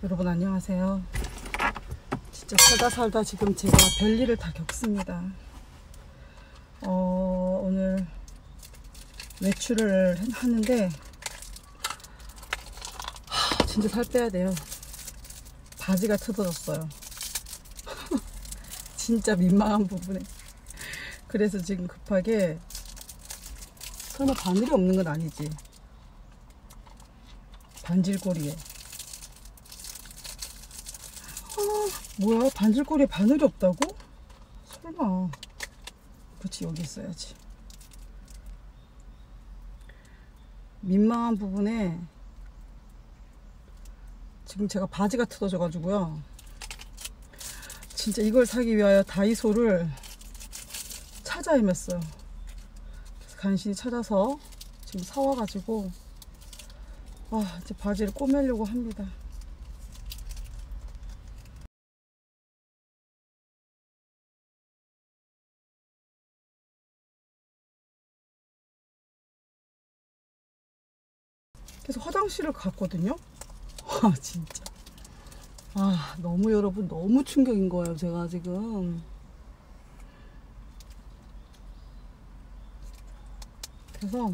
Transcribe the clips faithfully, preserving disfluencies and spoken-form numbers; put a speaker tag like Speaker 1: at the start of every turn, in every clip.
Speaker 1: 여러분 안녕하세요. 진짜 살다 살다 지금 제가 별일을 다 겪습니다. 어, 오늘 외출을 하는데 하, 진짜 살 빼야 돼요. 바지가 뜯어졌어요. 진짜 민망한 부분에. 그래서 지금 급하게, 설마 바늘이 없는 건 아니지? 반질고리에. 아, 뭐야? 반질고리에 바늘이 없다고? 설마. 그치, 여기 있어야지. 민망한 부분에 지금 제가 바지가 뜯어져 가지고요. 진짜 이걸 사기 위하여 다이소를 찾아 헤맸어요. 그래서 간신히 찾아서 지금 사와가지고 아, 이제 바지를 꼬매려고 합니다. 그래서 화장실을 갔거든요. 아, 진짜. 아, 너무 여러분 너무 충격인 거예요, 제가 지금. 그래서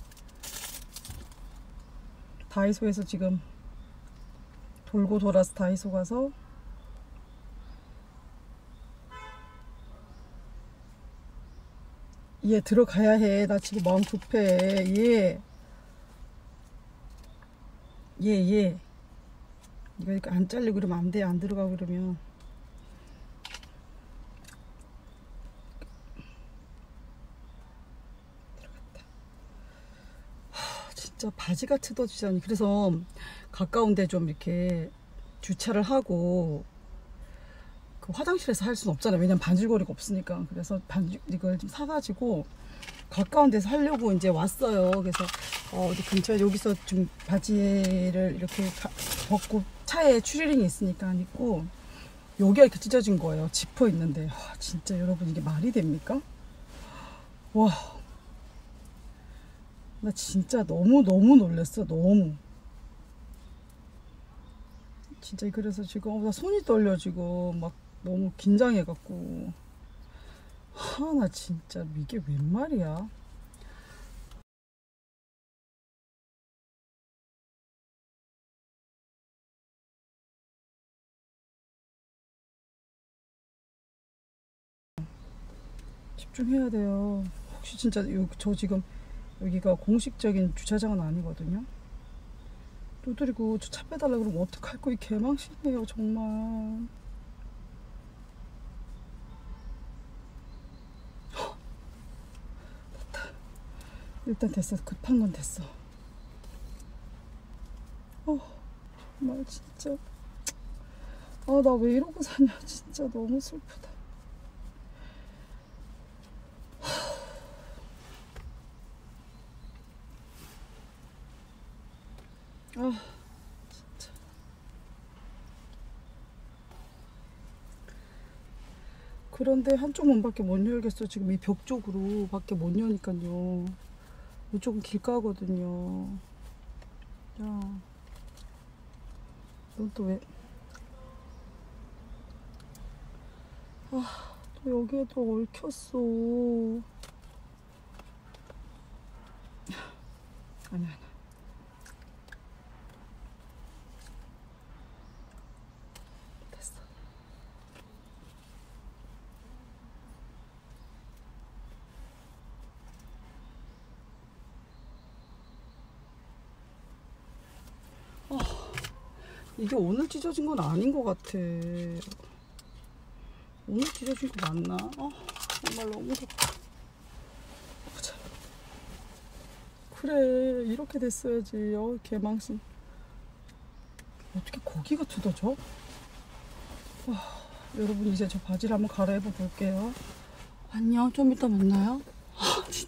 Speaker 1: 다이소에서 지금 돌고 돌아서 다이소 가서 얘 들어가야 해. 나 지금 마음 급해. 얘 얘, 얘. 이거 이렇게 안 잘리고 그러면 안 돼. 안 들어가고 그러면. 들어갔다. 하, 진짜 바지가 뜯어지자니. 그래서 가까운데 좀 이렇게 주차를 하고 그 화장실에서 할 수는 없잖아요. 왜냐면 반질고리가 없으니까. 그래서 반질, 이걸 좀 사가지고 가까운 데서 하려고 이제 왔어요. 그래서 어, 어디 근처에 여기서 좀 바지를 이렇게 가, 벗고 차에 추리링이 있으니까 입고 여기가 이렇게 찢어진 거예요. 지퍼 있는데. 와, 진짜 여러분 이게 말이 됩니까? 와, 나 진짜 너무 너무 놀랐어. 너무. 진짜 그래서 지금 어, 나 손이 떨려 지금 막 너무 긴장해갖고. 하, 나 진짜 이게 웬 말이야? 집중해야 돼요. 혹시 진짜 요, 저 지금 여기가 공식적인 주차장은 아니거든요. 두드리고 저 차 빼달라 그러면 어떡할 거야? 개망신이에요 정말. 헉, 됐다. 일단 됐어. 급한 건 됐어. 어, 정말 진짜. 아, 나 왜 이러고 사냐. 진짜 너무 슬프다. 아, 진짜. 그런데 한쪽 문밖에 못 열겠어. 지금 이 벽 쪽으로 밖에 못 여니까요. 이쪽은 길가거든요. 야, 넌 또 왜? 아, 또 여기에도 얽혔어. 아니야, 아니야. 됐어. 아, 이게 오늘 찢어진 건 아닌 것 같아. 오늘 찢어진 거 맞나? 아, 정말 너무 무섭다. 보자. 그래, 이렇게 됐어야지. 어, 개망신. 어떻게 거기가 뜯어져? 와, 여러분 이제 저 바지를 한번 갈아입어 볼게요. 안녕, 좀 이따 만나요. 아, 진짜.